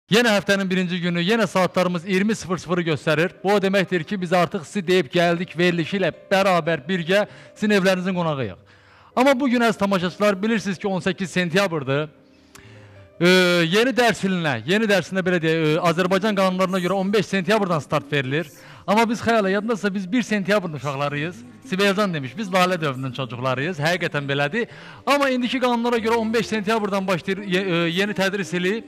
Yine haftanın birinci günü, yine saatlerimiz 20.00'ı gösterir. Bu o demektir ki biz artık sizi deyip geldik verilişiyle beraber birge sizin evlerinizin qonağıyıq. Ama bugün az tamaşaçılar bilirsiniz ki 18 sentyabrdır. Yeni dərsində belə deyək, Azərbaycan qanunlarına göre 15 sentyabrdan start verilir. Ama biz xəyala yadındasa biz 1 sentyabrın uşaqlarıyız. Sibelcan demiş, biz Lalə dövrünün çocuklarıyız. Həqiqətən belədir. Ama indiki qanunlara göre 15 sentyabrdan başlayır yeni tədris ili.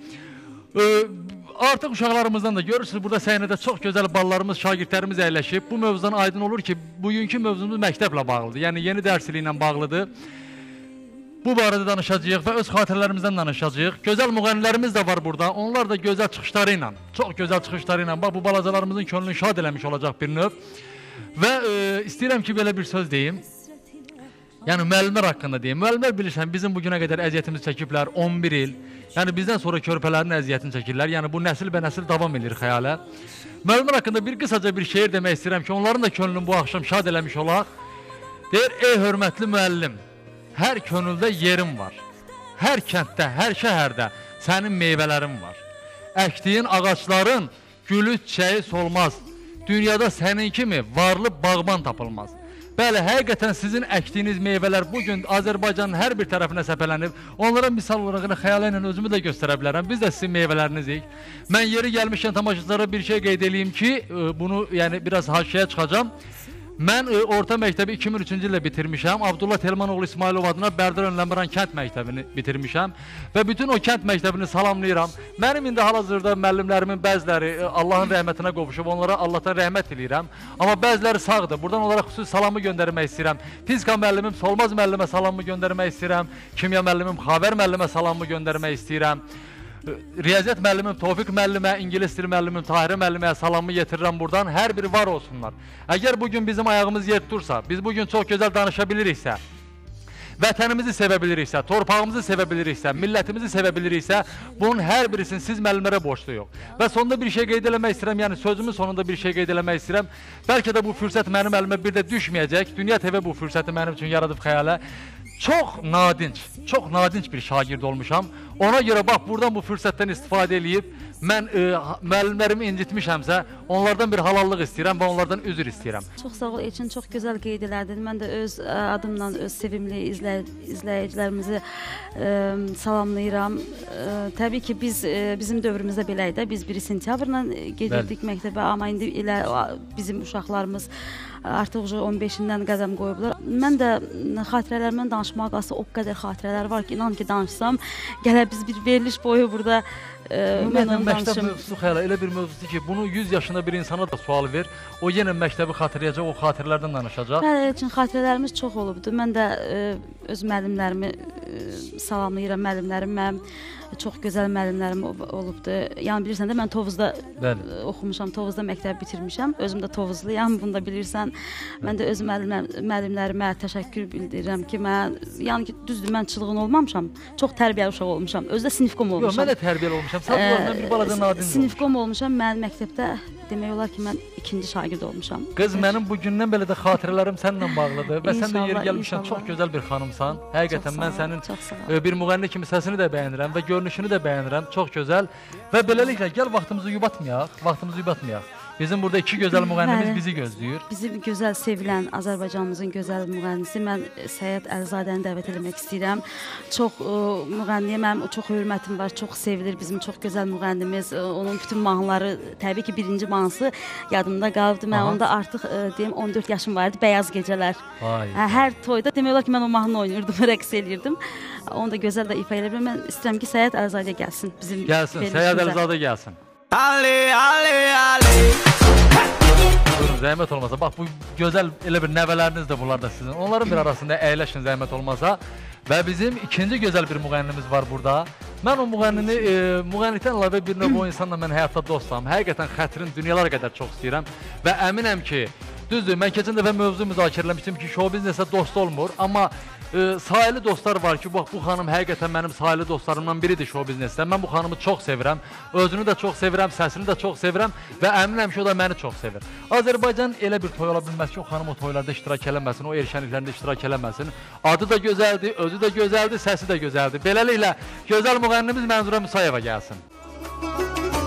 Artıq uşaqlarımızdan da görürsünüz, burada səhnədə çox gözəl ballarımız, şagirdlərimiz əyləşib. Bu mövzudan aydın olur ki, bugünkü mövzumuz məktəblə bağlıdır. Yəni yeni dərs ili ilə bağlıdır. Bu barədə danışacağıq və öz xatirələrimizdən danışacağıq. Gözəl müğənnilərimiz də var burada. Onlar da gözəl çıxışları ilə, çox gözəl çıxışları ilə, bax bu balacalarımızın könlünü şad eləmiş olacaq bir növ. Və istəyirəm ki, belə bir söz deyim. Yəni müəllimlər haqqında deyim. Müəllimlər bilirsən, bizim bugünə qədər əziyyətimizi çəkiblər 11 il. Yəni bizdən sonra körpələrin əziyyətini çəkirlər. Yəni bu nəsil bə nəsil davam edir xəyalə. Müəllimlər haqqında bir qısaca bir şeir demək istəyirəm ki, onların da könlünü bu axşam şad eləmiş olaq. Deyir, ey hörmətli müəllim, hər könüldə yerim var. Hər kənddə, hər şəhərdə sənin meyvələrin var. Əkdiyin ağaçların gülü çiçəyi solmaz. Dünyada sənin kimi varlı bağban tapılmaz. Bəli, həqiqətən sizin əkdiyiniz meyvələr bugün Azərbaycanın hər bir tərəfinə səpələnib. Onlara misal olaraq xəyala ilə özümü də göstərə bilərəm. Biz də sizin meyvələrinizdik. Mən yeri gəlmişkən tamaşaçılara bir şey qeyd edeyim ki, bunu yəni biraz haşiyə çıxacağım. Mən orta məktəbi 2003-cü ildə bitirmişəm. Abdullah Telmanoğlu İsmailov adına Bərdər Önləmiran kənd məktəbini bitirmişəm. Və bütün o kənd məktəbini salamlayıram. Mənim indi hal-hazırda müəllimlərimin bəziləri Allahın rəhmətinə qovuşub, onlara Allahdan rəhmət eləyirəm. Amma bəziləri sağdır. Buradan onlara xüsusi salamı göndərmək istəyirəm. Fizika müəllimim Solmaz müəllimə salamı göndərmək istəyirəm. Kimya müəllimim Xavər müəllimə salamı göndərmək istəyirəm. Riyaziyyat müəllimim Tofiq müəllimə, İngilis dil müəllimim Tahirə müəllimə salamı yetirirəm buradan. Hər biri var olsunlar. Əgər bugün bizim ayağımız yer tutursa, biz bugün çox gözəl danışa biliriksə, vətənimizi sevə biliriksə, torpağımızı sevə biliriksə, millətimizi sevə biliriksə, bunun hər birisini siz müəllimlərə borcluyuq. Və sonunda bir şey qeyd eləmək istəyirəm, yəni sözümün sonunda bir şey qeyd eləmək istəyirəm. Bəlkə də bu fürsət mənim əlimə bir də düşməyəcək. Dünya TV bu fürsəti mənim üçün yaradıb xəyalə. Çox nadinc bir şagird olmuşam. Ona görə bax, buradan bu fürsətdən istifadə edib, mən müəllimlərimi incitmişəmsə, onlardan bir halallıq istəyirəm və onlardan üzr istəyirəm. Çox sağ ol Elçin, çox gözəl qeyd elədin. Mən də öz adımla öz sevimli izləyicilərimizi salamlayıram. Təbii ki, bizim dövrümüzdə belə idi. Biz 1 sentyabrla gedirdik məktəbə, amma indi elə bizim uşaqlarımız artıq 15-dən qədəm qoyublar. Mən də xatirələrimdən danışmağa qalsa o qədər xatirələr var ki, inan ki danışsam, gələ biz bir veriliş boyu burada mən onu danışım. Məktəb mövzusu xəyala elə bir mövzudur ki, bunu 100 yaşında bir insana da sual ver, o yenə məktəbi xatırlayacaq, o xatirələrdən danışacaq. Bəli, üçün xatirələrimiz çox olubdur. Mən də öz müəllimlərimi salamlayıram, müəllimlərim mənim çox gözəl müəllimlərim olubdur. Yəni bilirsən də mən Tovuzda oxumuşam, Tovuzda məktəb bitirmişəm. Özüm də Tovuzluyam, bunu da bilirsən. Mən də öz müəllimlərimə təşəkkür bildirirəm ki, yəni ki, düzdür, mən çılğın olmamışam. Çox tərbiyəli uşaq olmuşam. Özü də sinifkom olmuşam. Yox, mən də tərbiyəli olmuşam. Sadəcə bir balaca nadinc olmuşam. Sinifkom olmuşam. Mən məktəbdə demək olar ki, mən 2-ci şagird olmuşam. Qız, mənim bugündən belə də xatirələrim səninlə bağlıdır və sən də yeri gəlmişsən, çox gözəl bir xanımsan. Həqiqətən mən sənin bir müğənni kimi səsini də bəyənirəm və görünüşünü də bəyənirəm, çox gözəl. Və beləliklə, gəl vaxtımızı yubatmayaq. Bizim burada 2 gözəl müğənnimiz bizi gözləyir. Bizim gözəl sevilən Azərbaycanımızın gözəl müğənnisi, mən Səyid Əlizadəni dəvət etmək istəyirəm. Çox müğənniyə mənim çox hörmətim var, çox sevilir bizim çox gözəl müğənnimiz. Onun bütün mahnıları, təbii ki, birinci mahnısı yadımda qalıbdı. Mən onda artıq deyim 14 yaşım var idi, Bəyaz Gecələr. Hər toyda demək olar ki, mən o mahnını oynayırdım, rəqs eləyirdim. Onu da gözəl də ifa edirəm. Mən istəyirəm ki, Səyid Əlizadə gəlsin bizim verilişimizə. Gəlsin, Səyid Əlizadə gəlsin. Zəhmət olmasa, bax bu gözəl elə bir nəvələriniz də bunlar da sizin. Onların bir arasında əyləşin zəhmət olmasa. Və bizim ikinci gözəl bir müğənnimiz var burada. Mən o müğənnilikdən əlavə bir növ o insanla mən həyatda dostam. Həqiqətən xətrin dünyalar qədər çox istəyirəm. Və əminəm ki, düzdür, mən keçən dəfə mövzu müzakirələmişdim ki, show biznesə dost olmur. Amma sayılı dostlar var ki, bax bu xanım həqiqətən mənim sayılı dostlarımdan biridir show biznesdə. Mən bu xanımı çox sevirəm, özünü də çox sevirəm, səsini də çox sevirəm və əminəm ki, o da məni çox sevir. Azərbaycan elə bir toy ola bilməz ki, o xanım o toylarda iştirak eləməsin, o erşənliklərində iştirak eləməsin. Adı da gözəldir, özü də gözəldir, səsi də gözəldir. Beləliklə, gözəl müğənnimiz Mənzurə Musayeva gəlsin.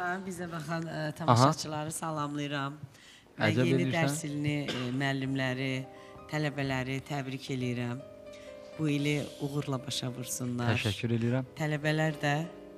Salam, bizə baxan tamaşaçıları salamlayıram. Və Əcəb yeni edirsən. dərs ilini müəllimləri, tələbələri təbrik eləyirəm. Bu ili uğurla başa vursunlar. Təşəkkür edirəm. Tələbələr də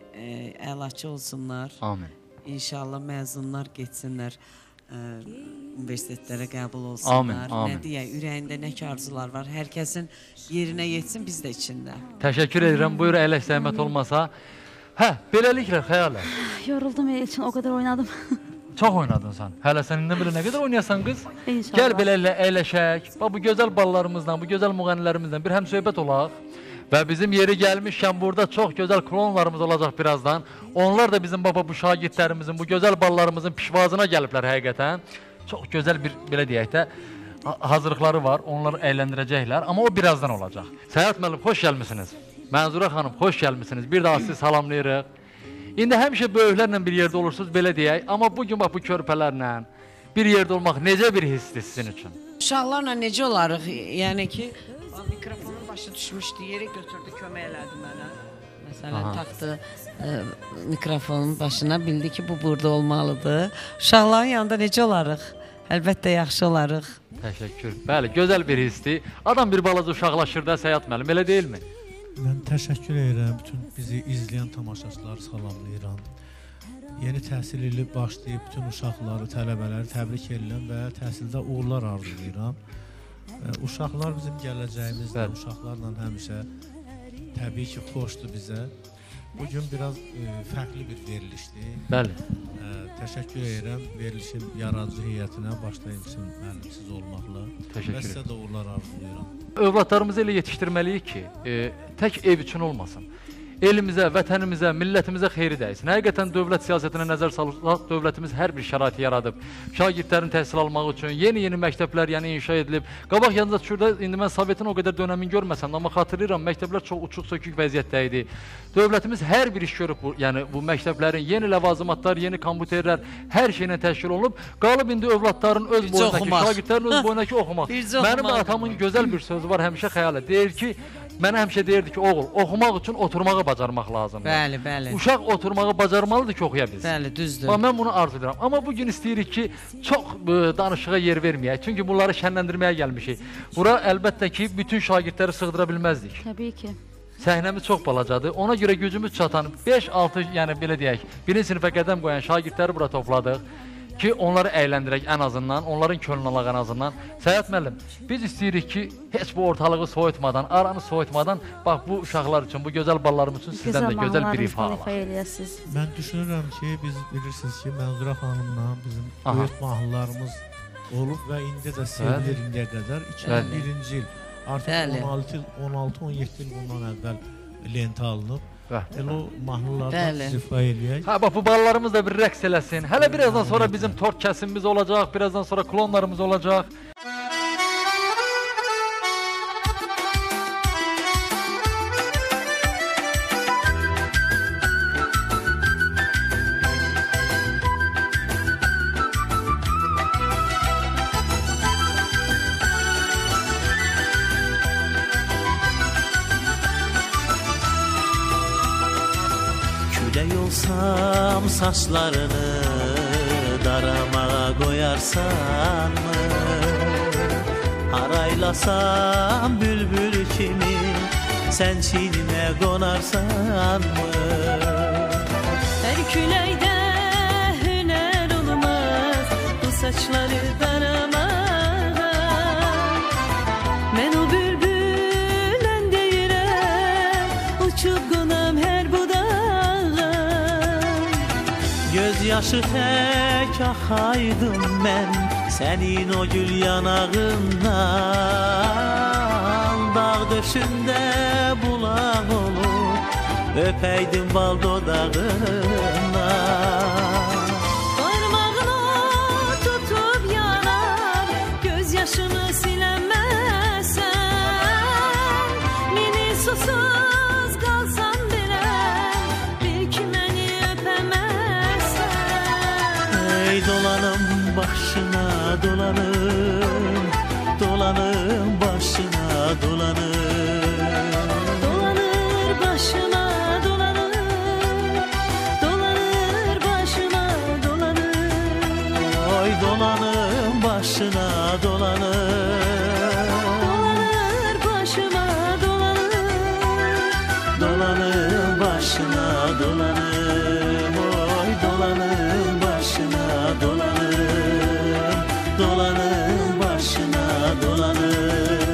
əlaçı olsunlar. Amin. İnşallah məzunlar getsinlər, universitetlərə qəbul Amin, olsunlar. amin. Nə deyək, ürəyində nə ki arzular var, hər kəsin yerinə yetsin, biz də içində. Təşəkkür edirəm. Buyur, əyləş zəhmət olmasa. Hə, beləliklə xəyalət. Yoruldum için o kadar oynadım. Çox oynadın sən. Hələ sənindən belə nə qədər oynayasan qız? İnşallah. Gəl beləliklə əyləşək. Bax, bu gözəl ballarımızla, bu gözəl müğənnilərimizlə bir həmsöhbət olaq. Və bizim yeri gəlmişkən burada çox gözəl klonlarımız olacaq birazdan. Onlar da bizim baba bu şagirdlərimizin, bu gözəl ballarımızın pişvazına gəliblər həqiqətən. Çox gözəl bir, belə deyək də, hazırlıqları var. Onları əyləndirəcəklər. Amma o birazdan olacaq. Səyahət müəllim, xoş gəlmisiniz. Mənzurə xanım, xoş gəlmisiniz. Bir daha sizi salamlayırıq. İndi həmişə böyüklərlə bir yerdə olursunuz, belə deyək. Amma bugün bax bu körpələrlə bir yerdə olmaq necə bir hissdir sizin üçün? Uşaqlarla necə olarıq? Yəni ki, mikrofonun başı düşmüşdü, yerə götürdü, kömək elədi mənə. Məsələn, taxdı mikrofonun başına, bildi ki, bu burada olmalıdır. Uşaqların yanında necə olarıq? Əlbəttə, yaxşı olarıq. Təşəkkür. Bəli, gözəl bir hissdir. Adam bir balaca uşaqlaşır da Səyahət müəllim, elə deyilmi? Mən təşəkkür edirəm bütün bizi izləyən tamaşaçıları salamlayıram. Yeni təhsil ili başlayıb bütün uşaqları, tələbələri təbrik edirəm və təhsildə uğurlar arzulayıram. Uşaqlar bizim gələcəyimizdir. Uşaqlarla həmişə təbii ki, xoşdur bizə. Bugün biraz fərqli bir verilişdir. Bəli. Təşəkkür edirəm verilişin yaradıcı heyətinə, başlayıcı müəllimsiz olmaqla. Təşəkkür Və sizə də uğurlar arzulayıram. Övladlarımızı elə yetişdirməliyik ki, tək ev üçün olmasın. Elimizə, vətənimizə, millətimizə xeyri dəysin. Həqiqətən dövlət siyasətinə nəzər salsaq, dövlətimiz hər bir şəraiti yaradıb. Şagirdlərin təhsil almaq üçün yeni-yeni məktəblər yəni inşa edilib. Qabaq yanında şurada indi mən Sovetin o qədər dönəmin görməsəm, amma xatırlayıram, məktəblər çox uçuq-sökük vəziyyətdə idi. Dövlətimiz hər bir iş görüb, yəni bu məktəblərin yeni ləvazimatlar, yeni kompüterlər, hər şeylə təşkil olunub. Qalıb indi övladların öz boyundakı, şagirdlərin öz boyundakı oxumaq. Mənim atamın gözəl bir sözü var, həmişə xəyal et. Deyir ki, mənə həmişə deyirdi ki, oğul, oxumaq üçün oturmağı bacarmaq lazımdır. Bəli, bəli. Uşaq oturmağı bacarmalıdır ki, oxuya bilsin. Bəli, düzdür. Bax, mən bunu arzu edirəm. Amma bugün istəyirik ki, çox danışığa yer verməyək. Çünki bunları şənləndirməyə gəlmişik. Bura əlbəttə ki, bütün şagirdləri sığdıra bilməzdik. Tabii ki. Səhnəmiz çox balacadır. Ona görə gücümüz çatan 5-6, yəni belə deyək, birinci sinifə qədəm qoyan şagirdləri bura topladıq ki, onları əyləndirək ən azından, onların könlünü alaq ən azından. Səyahət müəllim, biz istəyirik ki, heç bu ortalığı soyutmadan, aranı soyutmadan, bax bu uşaqlar üçün, bu gözəl ballarımız üçün sizdən də gözəl bir ifa alaq. Mən düşünürəm ki, biz bilirsiniz ki, Mənzurə xanımla bizim böyük mahnılarımız olub və indi də sevilir indiyə qədər. 2001-ci il, artıq 16-17 il bundan əvvəl lentə alınıb. Elə o mahnılardan istifa eləyək. Hə, bax bu ballarımız da bir rəqs eləsin. Hələ birazdan sonra bizim tort kəsimimiz olacaq, birazdan sonra klonlarımız olacaq. Olsam saçlarını daramağa koyarsan mı? Haraylasam bülbül kimi sen çiğnime konarsan mı? Her küləydə hünər olmaz bu saçları daramağa. Mən o bülbülən deyirəm uçub qonam hər budağa. Göz yaşı tek axaydım mən sənin o gül yanağından. Dağ döşündə bulaq olur öpəydim bal dodağından. Parmağını tutub yanar göz yaşını siləməsən. Mini susuz qalsam biləm bil ki məni öpəməsən. Ey dolanım başına dolanım, dolanım başına dolanım. Dolanır başına dolanır, dolanır başına dolanım başına dolanım. Dolanır başıma dolanır. Dolanım başına dolanım. Oy dolanım başına dolanım. Dolanım başına dolanım.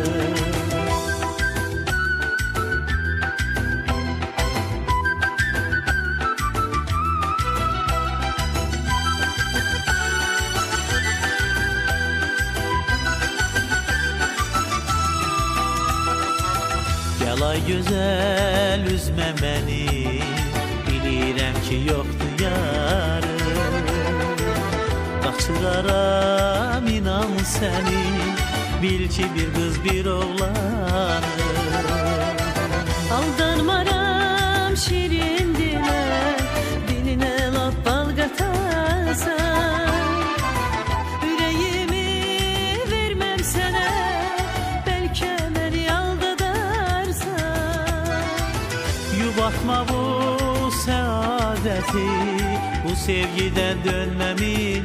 Yalay güzel üzme beni, bilirəm ki yoktu yarım. Qaçıraram inan səni, bil ki bir kız bir oğlanım. Aldanmaram şirin dile, diline laf bal katarsan. Yüreğimi vermem sana, belki beni aldatarsan. Yubatma bu saadeti, bu sevgiden dönmem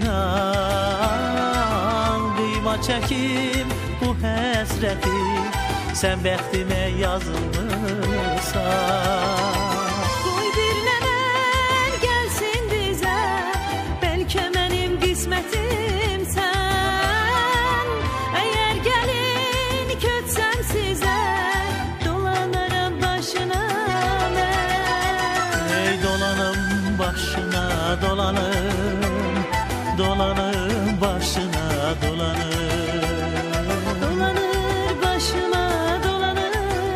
inan. Kıyma çekip bu həsrəti, sen bəxtimə yazılmışsan. Koy bir neler gelsin bize, belki benim kısmetim sen. Eğer gelin kötsem size, dolanırım başına ben. Ey dolanım başına dolanım, dolanım başına dolanım. Dolanır başıma dolanır,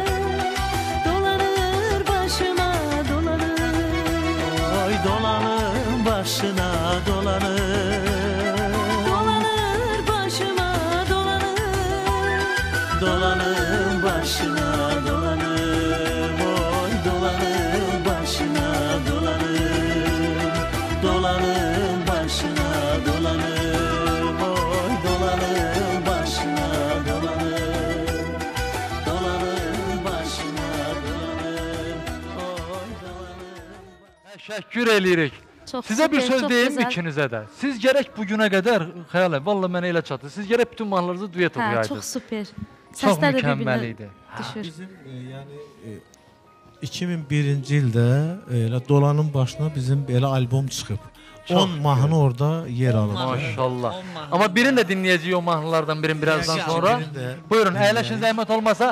dolanır başıma dolanır. Oy dolanım başına dolanım. Dolanır başıma dolanır. Dolanım başına dolanım. Oy dolanım başına dolanım. Dolanım başına dolanım. Oy dolanım başına dolanım. Dolanım başına dolanım. Oy dolanım. Təşəkkür eləyirik. Çox Sizə bir super, söz çox deyim gözəl. ikinizə də. Siz gərək bu günə qədər xəyalən, valla mənə elə çatdı. Siz gərək bütün mahnılarınızı duet Hə, oxuyaydınız. çox super. Çox Səslər də mükəmməl bir-birinə idi. düşür. Bizim yəni 2001-ci ildə elə Dolanın başına bizim belə albom çıxıb. Çox 10 mahnı orada yer alıb. Maşallah. On mahnı. Amma birini də dinləyəcəyik o mahnılardan birazdan Yaşa. sonra. Birini də Buyurun, əyləşin zəhmət olmasa.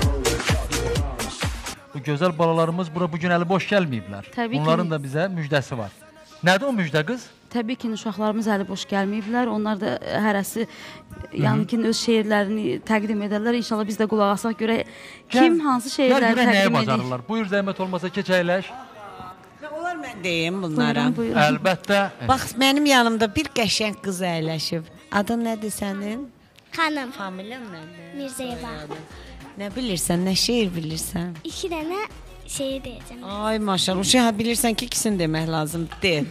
Bu gözəl balalarımız bura bugün əli boş gəlməyiblər. Təbii ki. Onların da bizə müjdəsi var. Nədir o müjdə qız? Təbii ki, uşaqlarımız əli boş gəlməyiblər. Onlar da hərəsi yəni ki, öz şeirlərini təqdim edərlər. İnşallah biz də qulaq asaq görək kim hansı şeirləri Gəl görək nəyə təqdim edir. bacarırlar. Buyur zəhmət olmasa keç əyləş. Olar mən deyim bunlara. Buyurun, buyurun. Əlbəttə. Bax mənim yanımda bir qəşəng qız əyləşib. Adın nədir sənin? Xanım Familiyan nədir? Mirzəyeva. Nə bilirsən, nə şeir bilirsən? 2 dənə şey deyəcəm. Ay maşallah, uşaq bilirsən ki, ikisini demək lazımdır. De.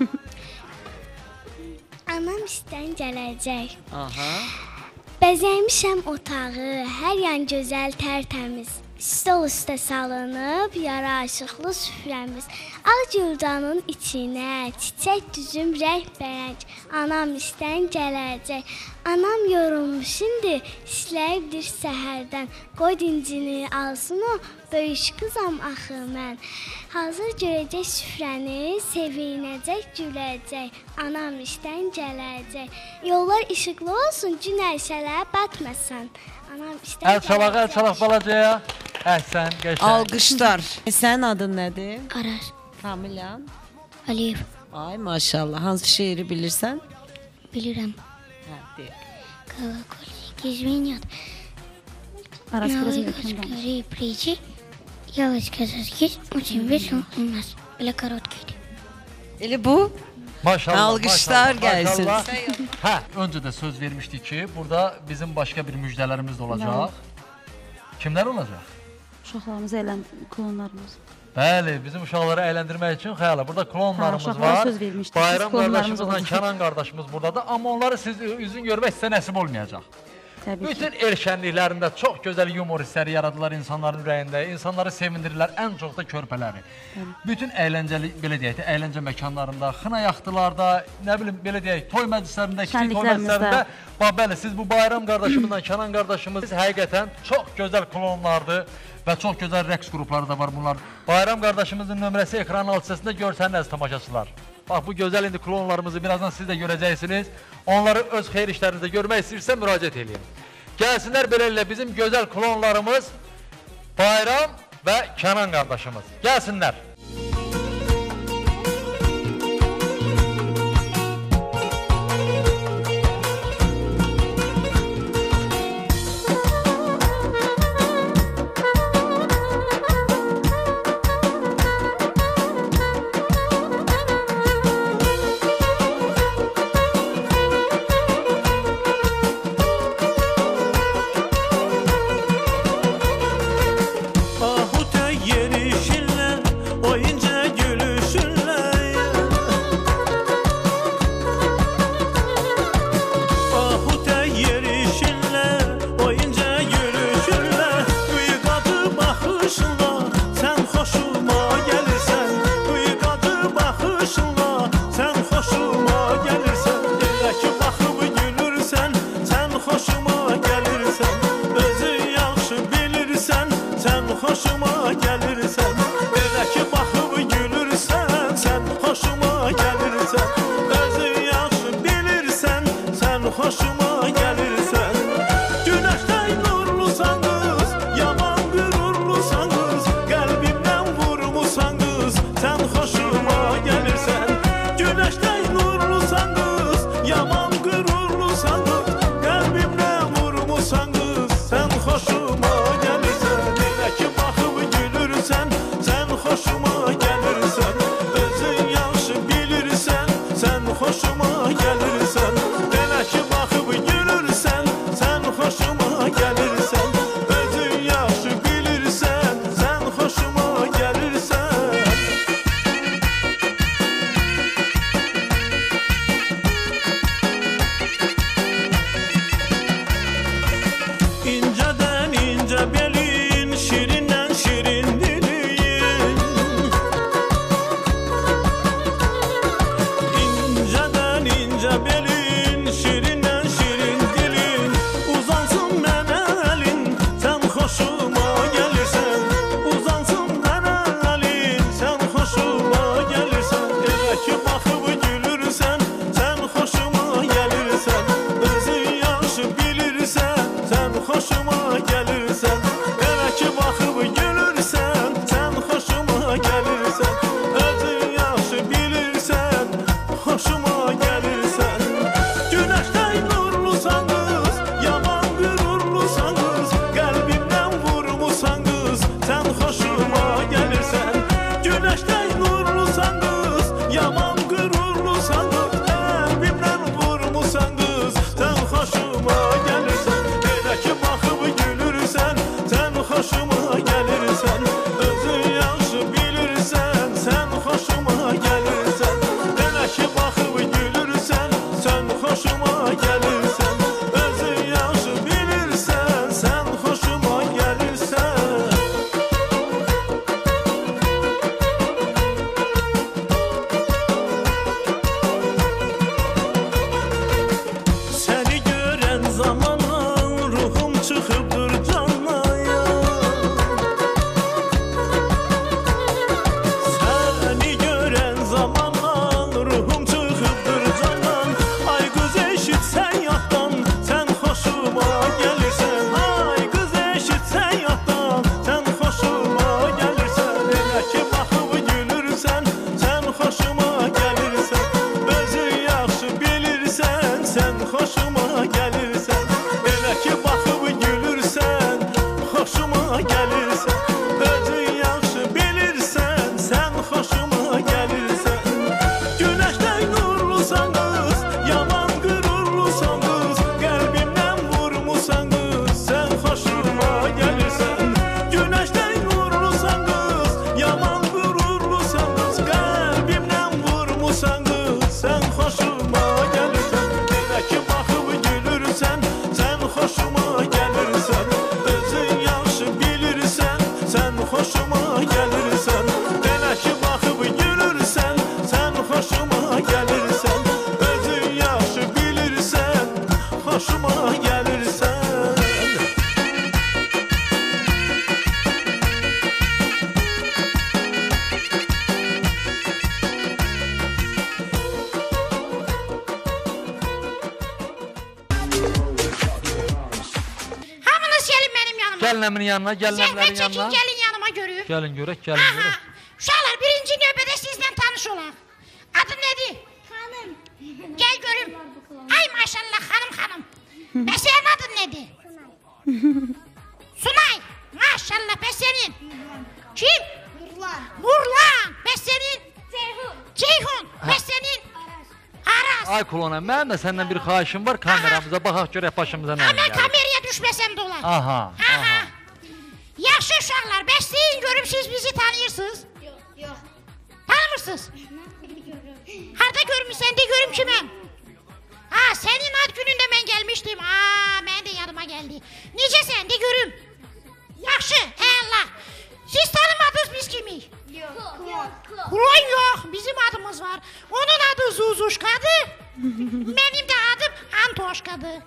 Anam istən gələcək. Aha. Bəzəymişəm otağı, hər yan gözəl, tərtəmiz. Stol üstə salınıb, yaraşıqlı süfrəmiz. Ağ güldanın içinə çiçək düzüm rəngbərəng. Anam istən gələcək. Anam yorulmuş indi, işləyibdir səhərdən. Qoy dincini alsın o, böyük qızam axı mən. Hazır görəcək süfrəni, sevinəcək, güləcək. Anam işdən gələcək. Yollar işıqlı olsun, gün əşələ batmasın. Anam işdən Əl çalaq, əl çalaq balacaya. Əhsən, qəşəng. Alqışlar. Sənin adın nədir? Arar. Familiyan? Aliyev. Ay maşallah. Hansı şeiri bilirsən? Bilirəm. Hə, de. Колокольчики звенят, Aras на biraz лыжах yaxından. скорее прийти. Ялочка заскить, очень весело у нас. Для коротких. Elə bu? Maşallah. Alqışlar maşallah, gəlsin. maşallah. Hə, öncə də söz vermişdik ki, burada bizim başqa bir müjdələrimiz də olacaq. Kimlər olacaq? Uşaqlarımız klonlarımız. Bəli, bizim uşaqları əyləndirmək üçün xəyala. Burada klonlarımız Hə, uşaqlara var. söz vermişdik. Bayram Biz klonlarımız qardaşımızla olacaq. Kənan qardaşımız buradadır. Amma onları siz üzün görmək sizə nəsib olmayacaq. Təbii ki. Bütün el şənliklərində çox gözəl yumor hissləri yaradılar insanların ürəyində, insanları sevindirirlər, ən çox da körpələri. Bütün əyləncəli, belə deyək də, əyləncə məkanlarında, xına yaxtılarda, nə bilim, belə deyək, toy məclislərində, kiçik toy məclislərində, bəli, siz bu Bayram qardaşımızla Kənan qardaşımız həqiqətən çox gözəl klonlardır və çox gözəl rəqs qrupları da var bunlar. Bayram qardaşımızın nömrəsi ekranın alt hissəsində görsəniz tamaşaçılar. Bax, bu gözəl indi klonlarımızı birazdan siz də görəcəksiniz. Onları öz xeyir işlərinizdə görmək istəyirsə müraciət edin. Gəlsinlər beləliklə bizim gözəl klonlarımız Bayram və Kənan qardaşımız. Gəlsinlər. Belin Gəlinəmin yanına, gəlinəmlərin Zəhmət çəkin, yanına. gəlin yanıma görüb. Gəlin görək, gəlin görək. Uşaqlar, birinci növbədə sizlə tanış olaq. Adın nədir? Xanım. Gəl görüm. Ay maşallah, xanım. Bəs sənin adın nədir? Sunay. Maşallah, bəs sənin? Kim? Nurlan. Bəs sənin? Ceyhun. Bəs sənin? Aras. Ay Kulona, mənim də səndən bir xahişim var. Kameramıza baxaq görək başımıza nə Mən gəlir. kameraya düşməsəm də olar. Aha. Yaxşı uşaqlar, bəs deyin görüm siz bizi tanıyırsınız? Yox. Tanımırsınız? Harda görmüsən de görüm kiməm? Sənin ad günündə mən gəlmişdim. Mənim də yadıma gəldi. Necəsən de görüm? Yaxşı, Allah. Siz tanımadınız biz kimi? Yox. Klon yox, bizim adımız var. Onun adı Zuzuşkadır. Mənim də adım Antoşkadır.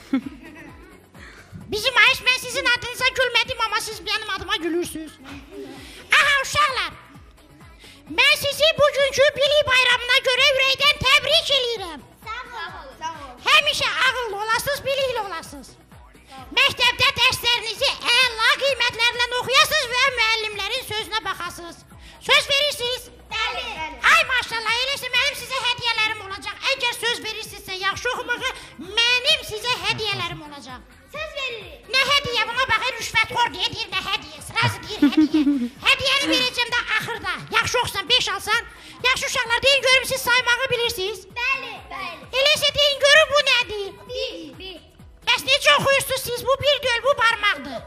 Bizim ayış, mən sizin adınıza gülmədim, amma siz mənim adıma gülürsünüz. Uşaqlar, mən sizi bugünkü Bilik bayramına görə ürəkdən təbrik edirəm. Sağ ol. Həmişə ağıllı olasınız, bilikli olasınız. Məktəbdə dərslərinizi əla qiymətlərlə oxuyasınız və müəllimlərin sözünə baxasınız. Söz verirsiniz? Bəli. Ay maşallah, eləsə mənim sizə hədiyyələrim olacaq. Əgər söz verirsinizsə yaxşı oxumağı, mənim sizə hədiyyələrim olacaq. Söz veririk. Nə hədiyyə, buna baxın, rüşvətxor deyir, nə hədiyyə, sırası deyir hədiyyə. Hədiyyəni verəcəm də axırda. Yaxşı oxusan, 5 alsan. Yaxşı uşaqlar, deyin görüm, siz saymağı bilirsiniz. Bəli. Eləsə deyin görüm, bu nədir? Bir. Bəs necə oxuyursunuz siz? Bu bir deyil, bu barmaqdır.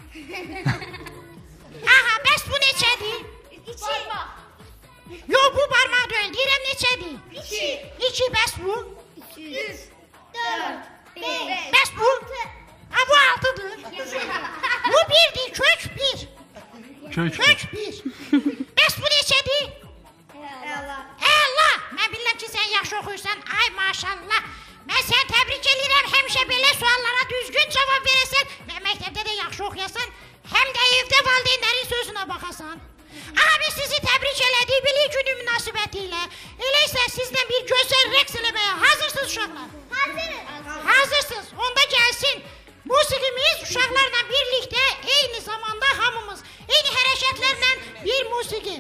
Bəs bu neçədir? Barmaq. Yox, bu barmaq deyil, deyirəm neçədir? 2, bəs bu? 3, 4, 5. Bəs bu? Bu 6'dır. Bu 1'dir, kök 1. Kök 1. Bəs bu neçədir? Allah! Mən bilirəm ki, sən yaxşı oxuyursan. Ay maşallah. Mən səni təbrik edirəm. Həmişə belə suallara düzgün cavab verəsən və məktəbdə də yaxşı oxuyasan, həm də evdə valideynlərin sözünə baxasan. Biz sizi təbrik elədik Bilik günü münasibətilə. Elə isə sizlə bir gözəl rəqs eləməyə hazırsınız uşaqlar? Hazırsınız. Onda gəlsin. Musiqimiz uşaqlarla birlikdə eyni zamanda hamımız eyni hərəkətlərlə bir musiqi.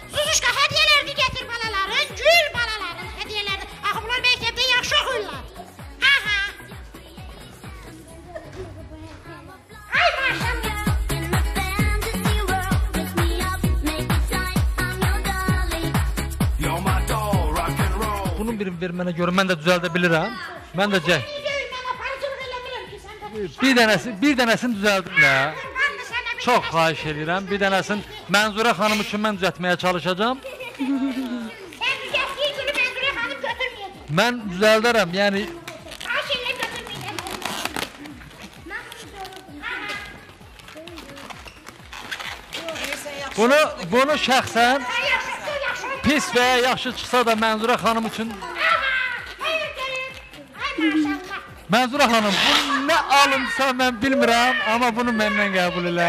Zuzuşka hediyelerini getir balaların, gül balaların hediyelerini. Axı bunlar məktəbdə yaxşı oxuyurlar. Aha. Ay maşallah. Bunun bir vermənə görə mən də düzəldə bilirəm. Mən də cək. Bir dənəsini düzəldim də. Çox xahiş edirəm. Bir dənəsini Mənzurə xanım üçün mən düzəltməyə çalışacağam. Sən düzəltdiyin günü Mənzurə xanım götürməyəcək. Mən düzəldərəm, yəni Xahiş edirəm götürməyəcək. bunu şəxsən pis və ya yaxşı çıxsa da Mənzurə xanım üçün Mənzurə xanım, bu nə alınsa mən bilmirəm, amma bunu məndən qəbul elə.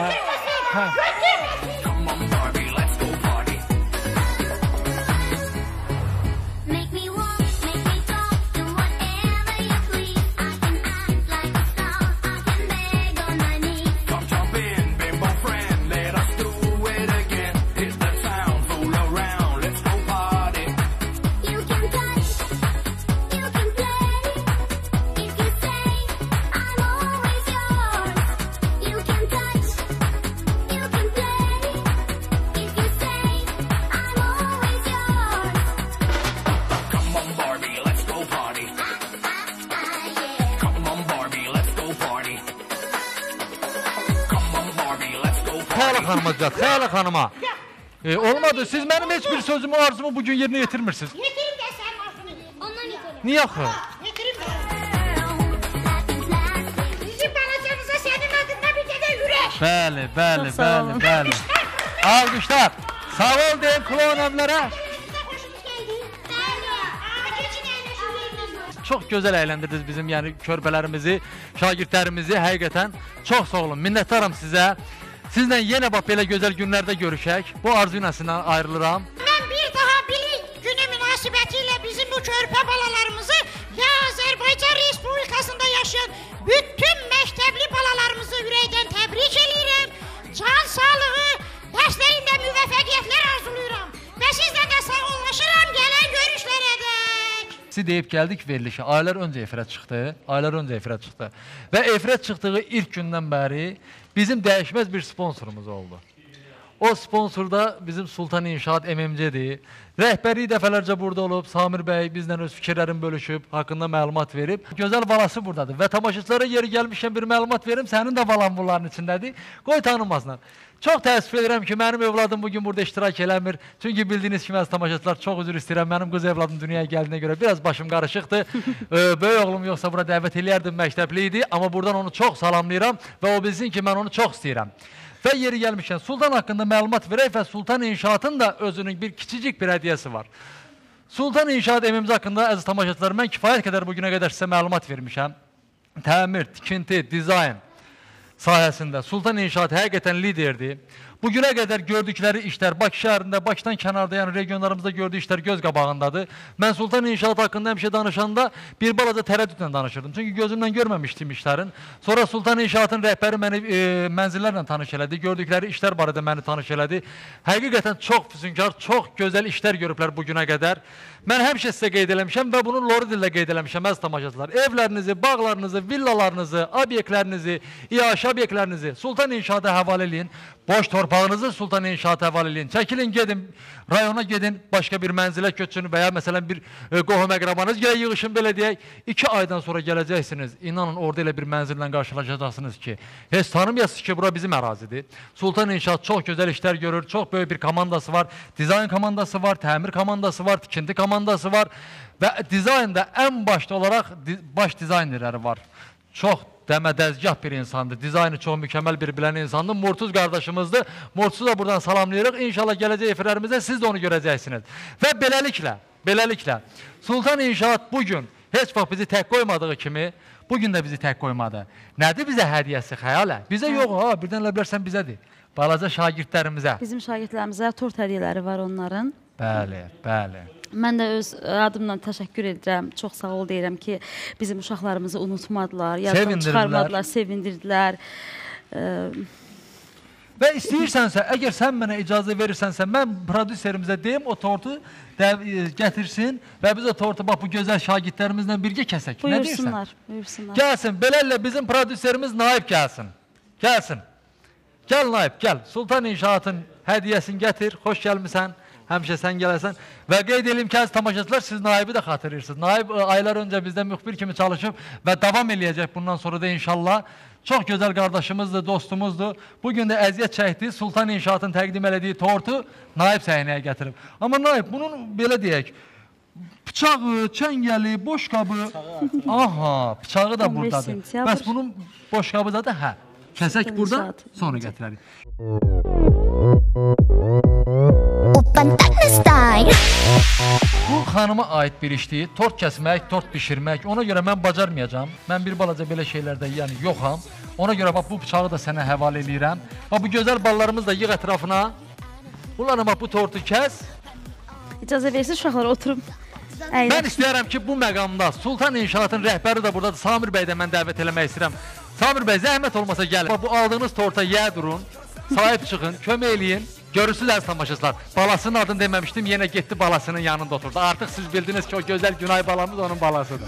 Xəyala xanıma. Olmadı, siz mənim heç bir sözümü, arzumu bugün yerinə yetirmirsiniz. Yetirim də sənin arzunu. Ondan yetirim. Niyə axı? Yetirim də. Bizim balacamıza sənin adına bir dənə ürək. Bəli. Alqışlar. Sağ ol deyin klonəmlərə. Çox gözəl əyləndirdiniz bizim yəni körbələrimizi, şagirdlərimizi. Həqiqətən çox sağ olun. Minnətdaram sizə. Sizlə yenə bax belə gözəl günlərdə görüşək. Bu arzu ilə sizdən ayrılıram. Mən bir daha bilik günü münasibətilə bizim bu körpə balalarımızı ya Azərbaycan Respublikasında yaşayan bütün məktəbli balalarımızı ürəkdən təbrik edirəm. Can sağlığı, dərslərində müvəffəqiyyətlər arzuluyuram. Və sizlə də sağollaşıram gələn görüşlərə dək. Siz deyib gəldik verilişə. Aylar öncə efirə çıxdı. Və efirə çıxdığı ilk gündən bəri bizim dəyişməz bir sponsorumuz oldu. O sponsor da bizim Sultan İnşaat MMC-dir. Rəhbəri dəfələrcə burada olub, Samir bəy bizlə öz fikirlərini bölüşüb, haqqında məlumat verib. Gözəl balası buradadır və tamaşaçılara yeri gəlmişkən bir məlumat verim, sənin də balan bunların içindədir. Qoy tanınmasınlar. Çox təəssüf edirəm ki, mənim övladım bugün burada iştirak eləmir. Çünki bildiyiniz kimi, tamaşaçılar, çox üzr istəyirəm. Mənim qız övladım dünyaya gəldiyinə görə biraz başım qarışıqdır. Böyük oğlum yoxsa bura dəvət eləyərdim, məktəbli idi. Amma buradan onu çox salamlayıram və o bilsin ki, mən onu çox istəyirəm. Və yeri gəlmişkən Sultan haqqında məlumat verək və Sultan İnşaatın da özünün bir kiçicik bir hədiyyəsi var. Sultan İnşaat MMC haqqında əziz tamaşaçılar, mən kifayət qədər bugünə qədər sizə məlumat vermişəm. Təmir, tikinti, dizayn sahəsində Sultan İnşaat həqiqətən liderdir. Bugünə qədər gördükləri işlər Bakı şəhərində, Bakıdan kənarda, yəni regionlarımızda gördüyü işlər göz qabağındadır. Mən Sultan İnşaat haqqında həmişə danışanda bir balaca tərəddüdlə danışırdım. Çünki gözümlə görməmişdim işlərin. Sonra Sultan İnşaatın rəhbəri məni mənzillərlə tanış elədi. Gördükləri işlər barədə məni tanış elədi. Həqiqətən çox füsunkar, çox gözəl işlər görüblər bugünə qədər. Mən həmişə sizə qeyd eləmişəm və bunu Lori dillə qeyd eləmişəm, əziz tamaşaçılar. Evlərinizi, bağlarınızı, villalarınızı, obyektlərinizi, iaşə obyektlərinizi Sultan İnşaata həvalə eləyin. Boş torpağınızı Sultan İnşaata həvalə eləyin. Çəkilin, gedin, rayona gedin, başqa bir mənzilə köçün və ya məsələn bir qohum əqrabanız gələ yığışın, belə deyək. 2 aydan sonra gələcəksiniz. İnanın, orada elə bir mənzillə qarşılaşacaqsınız ki, heç tanımayasınız ki, bura bizim ərazidir. Sultan İnşaat çox gözəl işlər görür, çox böyük bir komandası var. Dizayn komandası var, təmir komandası var, tikinti komandası var və dizaynda ən başda olaraq baş dizaynerləri var. Çox dəmədəzgah bir insandır, dizaynı çox mükəmməl bir bilən insandır. Murtuz qardaşımızdır. Murtuzu da buradan salamlayırıq. İnşallah gələcək efirlərimizdə siz də onu görəcəksiniz. Və beləliklə Sultan İnşaat bugün heç vaxt bizi tək qoymadığı kimi bugün də bizi tək qoymadı. Nədir bizə hədiyyəsi xəyalə? Bizə yox, birdən elə bilərsən bizədir. Balaca şagirdlərimizə. Bizim şagirdlərimizə tort hədiyyələri var onların. Bəli. Mən də öz adımla təşəkkür edirəm. Çox sağ ol deyirəm ki, bizim uşaqlarımızı unutmadılar, yaddan çıxarmadılar, sevindirdilər. Və istəyirsənsə, əgər sən mənə icazə verirsənsə, mən prodüserimizə deyim, o tortu gətirsin və biz o tortu bax bu gözəl şagirdlərimizlə birgə kəsək. Nə deyirsən? Buyursunlar, buyursunlar. Gəlsin, belələ bizim prodüserimiz Naib gəlsin. Gəlsin. Gəl Naib, gəl. Sultan İnşaatın hədiyyəsini gətir, xoş gəlmisən. Həmişə sən gələsən. Və qeyd edeyim ki, əziz tamaşaçılar, siz Naibi də xatırlayırsınız. Naib aylar öncə bizdə müxbir kimi çalışıb və davam eləyəcək bundan sonra da inşallah. Çox gözəl qardaşımızdır, dostumuzdur. Bugün də əziyyət çəkdi, Sultan İnşaatın təqdim elədiyi tortu Naib səhnəyə gətirib. Amma Naib, bunun belə deyək, bıçağı, çəngəli, boşqabı, aha, bıçağı da buradadır. Bəs bunun boşqabı da hə, kəsək burada, sonra gətirərik. Bu xanıma aid bir işdir. Tort kəsmək, tort bişirmək. Ona görə mən bacarmayacağam. Mən bir balaca belə şeylərdə yəni yoxam. Ona görə bax bu bıçağı da sənə həvalə eləyirəm. Bax bu gözəl ballarımız da yığ ətrafına. Bunlarla bax bu tortu kəs. İcazə verirsiniz uşaqlar oturum. Mən istəyirəm ki, bu məqamda Sultan İnşaatın rəhbəri də buradadır. Samir bəy də mən dəvət eləmək istəyirəm. Samir bəy, zəhmət olmasa gəlin. Bu aldığınız torta yə durun, sahib çıxın, kömək eləyin. Görürsünüz əziz tamaşaçılar, balasının adını deməmişdim, yenə getdi balasının yanında oturdu. Artıq siz bildiniz ki, o gözəl Günay balamız onun balasıdır.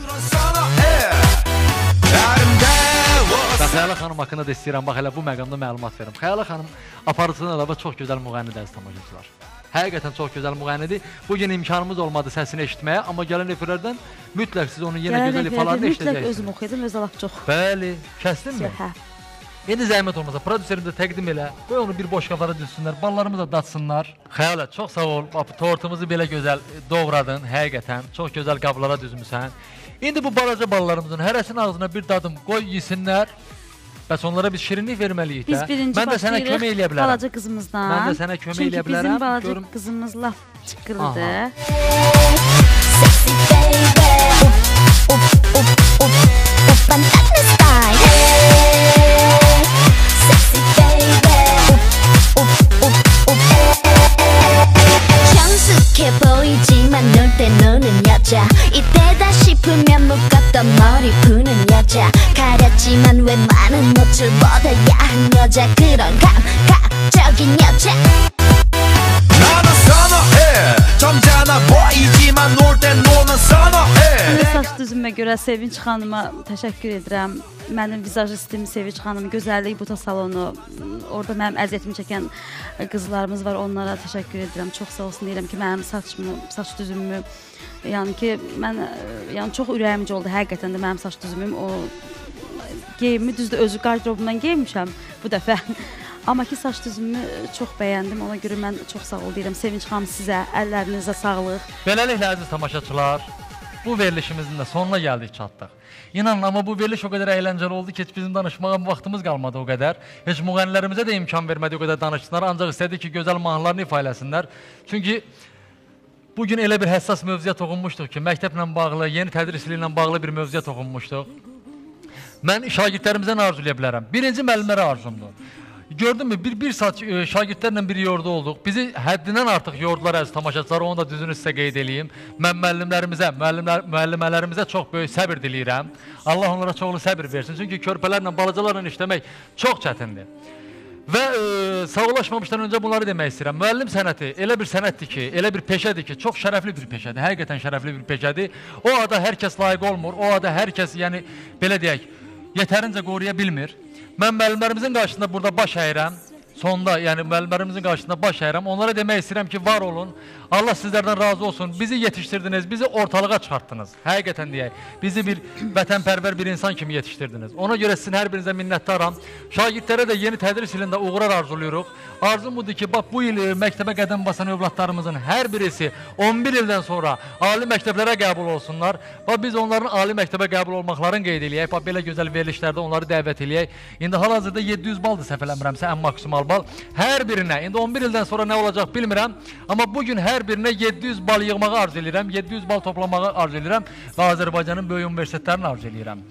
Və Xəyalə xanım haqqında da istəyirəm, bax elə bu məqamda məlumat verim. Xəyalə xanım aparıcısına da çox gözəl müğənnidir əziz tamaşaçılar. Həqiqətən çox gözəl müğənnidir. Bugün imkanımız olmadı səsini eşitməyə, amma gələn referlərdən mütləq siz onun yenə gözəl ifalarını eşitəcəksiniz. Mütləq özüm oxuyordum, öz alaq çox. Bəli, kəsdinmi? Hə. İndi zəhmət olmasa, prodüserim də təqdim elə, qoy onu bir boş qafara düzsünlər, ballarımı da datsınlar. Xəyalə, çox sağ ol, tortumuzu belə gözəl doğradın, həqiqətən, çox gözəl qablara düzmüsən. İndi bu balaca ballarımızın hərəsinin ağzına bir dadım qoy yesinlər, bəs onlara biz şirinlik verməliyik də. Biz birinci başlayırıq balaca qızımızdan. Mən də sənə kömək eləyə bilərəm. Çünki bizim balaca qızımız laf çıqqırdı. 보이지만 놀 때 노는 여자 이때다 싶으면 묶었던 머리 푸는 여자 가렸지만 왜 많은 노출보다 야한 여자 그런 감각적인 여자 나는 선어해 점잖아 보이지만 놀 때 노는 선어해 Saç düzümə görə Sevinç xanıma təşəkkür edirəm. Mənim vizajistim Sevinç xanım, gözəllik buta salonu, orada mənim əziyyətimi çəkən qızlarımız var, onlara təşəkkür edirəm. Çox sağ olsun deyirəm ki, mənim saç düzümümü, yəni ki, mən çox ürəyimcə oldu həqiqətən də mənim saç düzümüm. O geyimimi düzdür, özü qardırobundan geymişəm bu dəfə. Amma ki, saç düzümümü çox bəyəndim, ona görə mən çox sağ ol deyirəm. Sevinç xanım sizə, əllərinizə sağlıq. Beləliklə əziz tamaşaçılar, bu verilişimizin də sonuna gəldik, çatdıq. İnanın, amma bu veriliş o qədər əyləncəli oldu ki, heç bizim danışmağa vaxtımız qalmadı o qədər. Heç müğənnilərimizə də imkan vermədi o qədər danışsınlar, ancaq istədik ki, gözəl mahnılarını ifa eləsinlər. Çünki bugün elə bir həssas mövzuya toxunmuşduq ki, məktəblə bağlı, yeni tədris ili ilə bağlı bir mövzuya toxunmuşduq. Mən şagirdlərimizdən arzuləyə bilərəm. Birinci müəllimlərə arzumdur. Gördünmü, bir saat şagirdlərlə bir yordu olduq. Bizi həddindən artıq yordular əziz tamaşaçılar, onu da düzünü sizə qeyd edeyim. Mən müəllimələrimizə çox böyük səbir diləyirəm. Allah onlara çoxlu səbir versin. Çünki körpələrlə, balacalarla işləmək çox çətindir. Və sağollaşmamışdan öncə bunları demək istəyirəm. Müəllim sənəti elə bir sənətdir ki, elə bir peşədir ki, çox şərəfli bir peşədir. Həqiqətən şərəfli bir peşədir. O ada hər kəs layiq olmur. O ada hər kəs, yəni belə deyək, yetərincə qoruya bilmir. Mən müəllimlərimizin qarşısında burada baş əyirəm. Sonda, yəni müəllimlərimizin qarşısında baş əyirəm. Onlara demək istəyirəm ki, var olun. Allah sizlərdən razı olsun. Bizi yetişdirdiniz, bizi ortalığa çıxartdınız. Həqiqətən deyək, bizi bir vətənpərvər bir insan kimi yetişdirdiniz. Ona görə sizin hər birinizə minnətdaram. Şagirdlərə də yeni tədris ilində uğurlar arzuluyuruq. Arzum budur ki, bax bu il məktəbə qədəm basan övladlarımızın hər birisi 11 ildən sonra ali məktəblərə qəbul olsunlar. Bax biz onların ali məktəbə qəbul olmaqlarını qeyd eləyək. Bax belə gözəl verilişlərdə onları dəvət eləyək. İndi hal-hazırda 700 baldır səhv eləmirəmsə, ən maksimal bal. Hər birinə, indi 11 ildən sonra nə olacaq bilmirəm. Amma bugün hər birinə 700 bal yığmağı arzu edirəm, 700 bal toplamağı arzu edirəm və Azərbaycanın böyük universitetlərini arzu edirəm.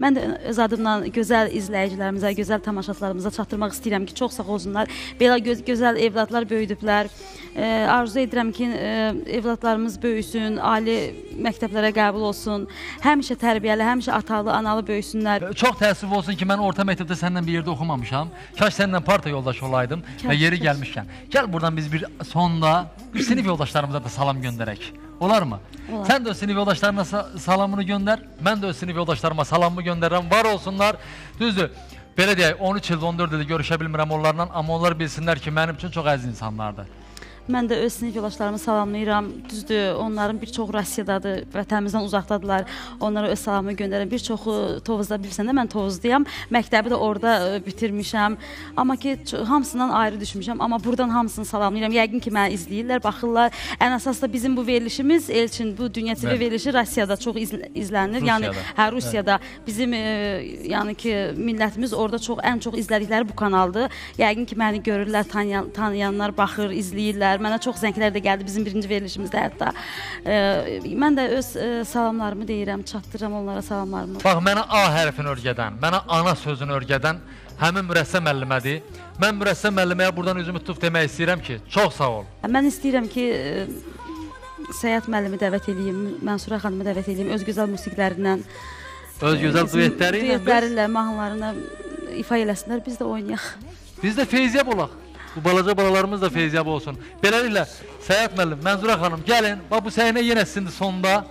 Mən də öz adımdan gözəl izləyicilərimizə, gözəl tamaşaçılarımıza çatdırmaq istəyirəm ki, çox sağ olsunlar. Belə gözəl evladlar böyüdüblər. Arzu edirəm ki, evladlarımız böyüsün, ali məktəblərə qəbul olsun. Həmişə tərbiyəli, həmişə atalı, analı böyüsünlər. Çox təəssüf olsun ki, mən orta məktəbdə səndən bir yerdə oxumamışam. Kaş səninlə parta yoldaşı olaydım və yeri gəlmişkən. Gəl buradan biz bir sonda sinif yoldaşlarımıza da salam göndərək. Olar mı? Olar. Sən də öz sinif yoldaşlarına salamını göndər. Mən də öz sinif yoldaşlarıma salamımı göndərirəm. Var olsunlar. Düzdür. Belə deyək, 13 ildə, 14 ildə görüşə bilmirəm onlarla, amma onlar bilsinlər ki, mənim üçün çox əziz insanlardır. Mən də öz sinif yoldaşlarımı salamlayıram. Düzdür, onların bir çoxu Rusiyadadır, vətənimizdən uzaqdadılar. Onlara öz salamımı göndərirəm. Bir çoxu Tovuzda, bilirsən də mən Tovuzdayam. Məktəbi də orada bitirmişəm. Amma ki, hamısından ayrı düşmüşəm. Amma buradan hamısını salamlayıram. Yəqin ki, məni izləyirlər, baxırlar. Ən əsas da bizim bu verilişimiz, Elçin, bu Dünya TV verilişi Rusiyada çox izlənir. Yəni, Rusiyada. Bizim, yəni ki, millətimiz orada ən çox izlədikləri bu kanaldır. Yəqin ki, məni görürlər, tanıyanlar baxır, izləyirlər. Mənə çox zənglər də gəldi bizim birinci verilişimizdə hətta. Mən də öz salamlarımı deyirəm, çatdırıram onlara salamlarımı. Bax, mənə A hərfini örgədən, mənə ana sözünü örgədən həmin Mürəssə müəllimədir. Mən Mürəssə müəlliməyə buradan üzümü tutub demək istəyirəm ki, çox sağ ol. Mən istəyirəm ki, Səyət müəllimi dəvət edeyim, Mənsurə xanımı dəvət edeyim, öz gözəl musiqilərindən, öz gözəl duetlərlə, mahnılarına ifa eləsinlər, biz də oynayaq. Biz də feyziyab olaq. Bu balaca balalarımız da feyziyab olsun. Beləliklə, Səyət müəllim, Mənsurə xanım, gəlin. Bax, bu səhnə yenə sizindir sonda.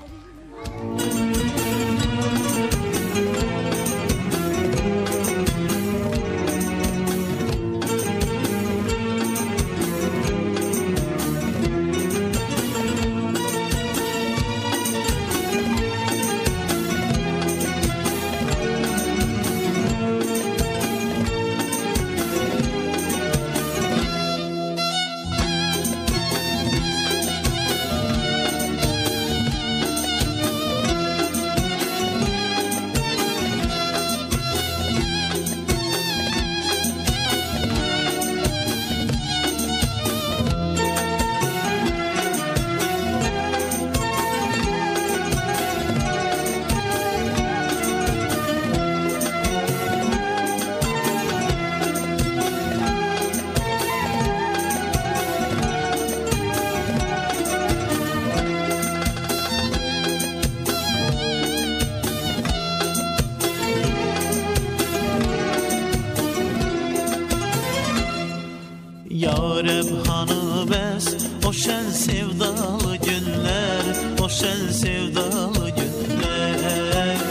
Yarəm hanı bəs, o şən sevdalı günlər, o şən sevdalı günlər.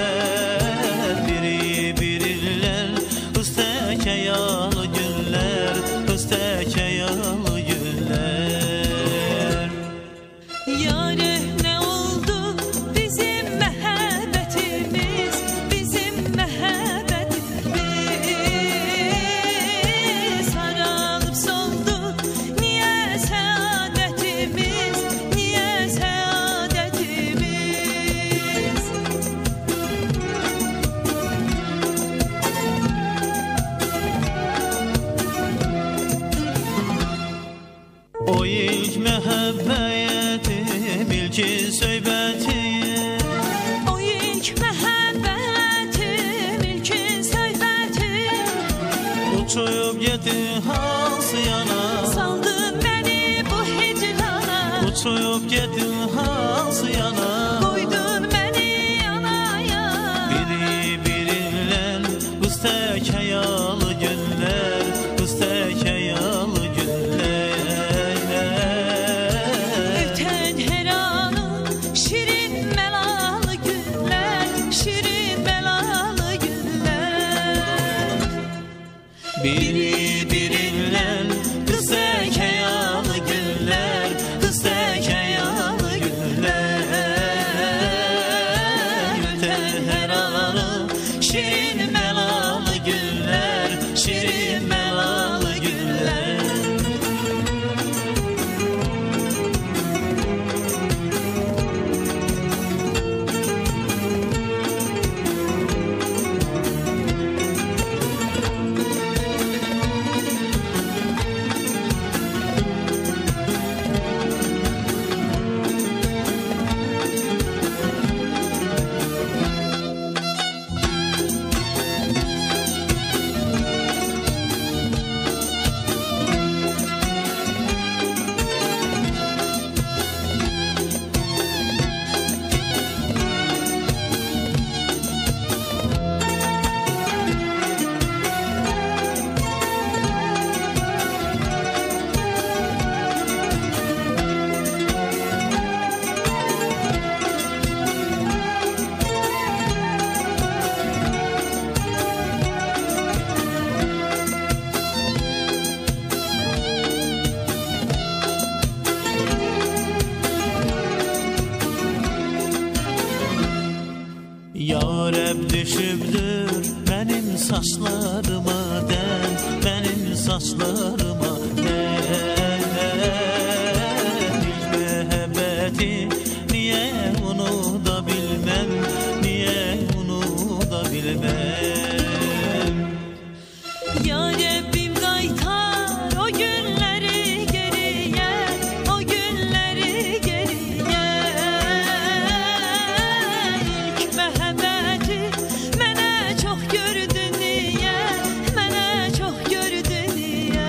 Biri birirlər, üstəkayalı günlər, üstəkayalı günlər. Yarım nə oldu bizim məhəbbətimiz, bizim məhəbbətimiz. Saralıb soldu, niyə səadətimiz, niyə səadətimiz. O ilk məhəbbətim, ilkin söhbətim. O ilk məhəbbətim, ilkin söhbətim. Uçuyub getdi hansı yana, Saldın məni bu hicrana, uçuyub getdi hansı yana. qoydun məni yanaya. Biri birirlər, üstəkayalı günlər, üstəkayalı günlər. Ötən hər anım şirin məlalı günlər, şirin məlalı günlər. Biri birirlər, üstəkayalı günlər, üstəkayalı günlər. hep düşübdür benim saçlarıma den, benim saçlarıma den. İlk mehabbeti niye unuda bilmem, niye unuda bilmem. Ya Rabbim qaytar o günləri geriyə, o günləri geriyə. İlk məhəbbəti mənə çox gördün niyə, mənə çox gördün niyə.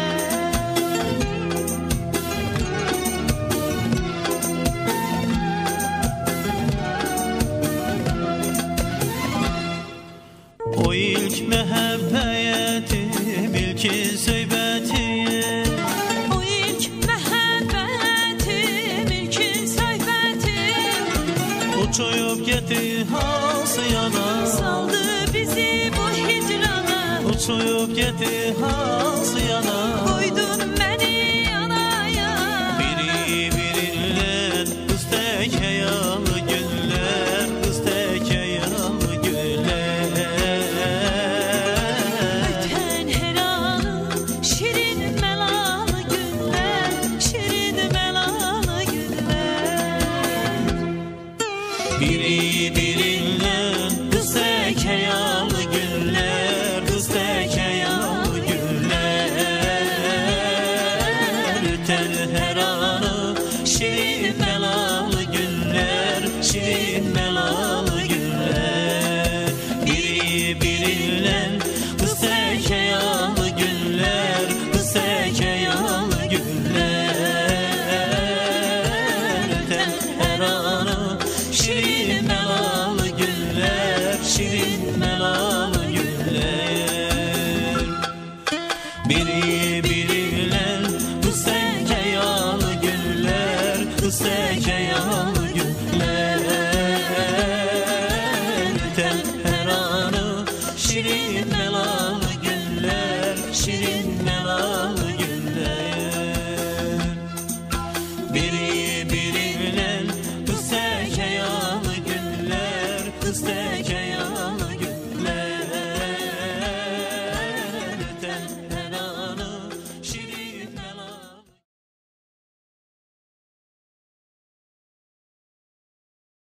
O ilk məhəbbətim, ilkin söhbətim. O ilk məhəbbətim, ilkin söhbətim Uçuyub getdi hansı yana, saldı bizi bu hicrana. uçuyub getdi hansı yana. Qoydun məni yanaya. Biri birinlə qız tək həyalı günlər, qız tək həyalı günlər. Ötən hər anı şirin məlalı günlər, şirin məlalı günlər. Biri birinlə qız tək həyalı günlər, qız tək həyalı günlər. Ötən hər anı şirin məlalı günlər, şirin məlalı günlər. Biri birinlə qız tək həyalı günlər, qız tək həyalı günlər. Ötən hər anı şirin məlalı günlər, şirin məlalı günlər. Biri birinlə qız tək həyalı günlər, qız tək həyalı günlər. Ötən hər anı şirin məlalı günlər, şirin məlalı